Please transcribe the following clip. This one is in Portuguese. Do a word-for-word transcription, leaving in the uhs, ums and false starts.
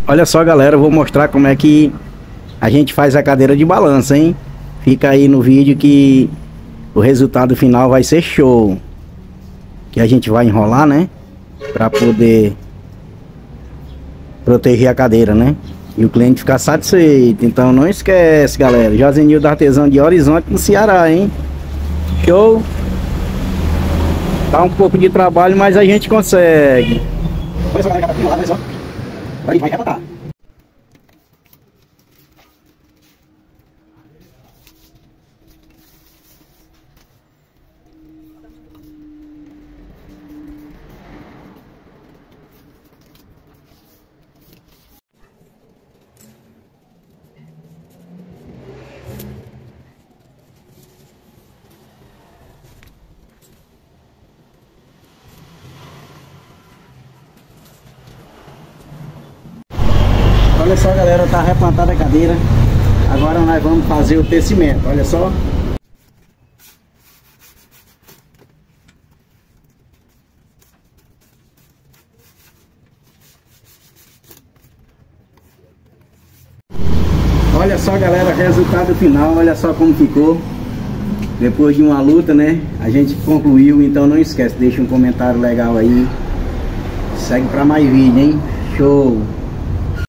Olha só, galera, eu vou mostrar como é que a gente faz a cadeira de balança, hein? Fica aí no vídeo que o resultado final vai ser show. Que a gente vai enrolar, né? Pra poder proteger a cadeira, né? E o cliente ficar satisfeito. Então não esquece, galera. Josenildo Artesão de Horizonte, no Ceará, hein? Show! Dá um pouco de trabalho, mas a gente consegue. Olha só, galera, olha só. Vai rebatar. Olha só, galera, tá replantada a cadeira. Agora nós vamos fazer o tecimento, olha só. Olha só, galera, resultado final, olha só como ficou. Depois de uma luta, né, a gente concluiu. Então não esquece, deixa um comentário legal aí. Segue pra mais vídeo, hein? Show!